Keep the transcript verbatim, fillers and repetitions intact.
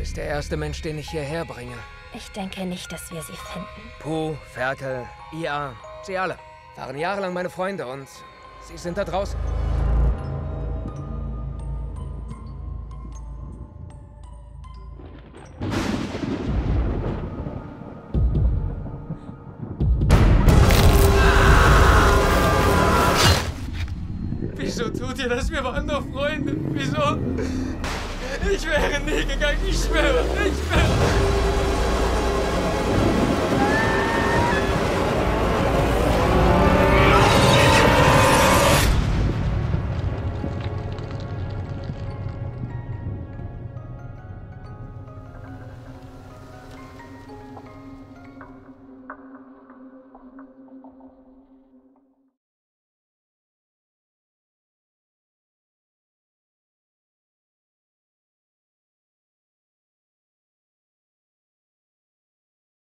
bist der erste Mensch, den ich hierher bringe. Ich denke nicht, dass wir sie finden. Puh, Ferkel, I A, sie alle. Waren jahrelang meine Freunde und sie sind da draußen. Wieso tut ihr das? Wir waren doch Freunde. Wieso? Ich wäre nie gegangen, ich schwöre, ich schwöre.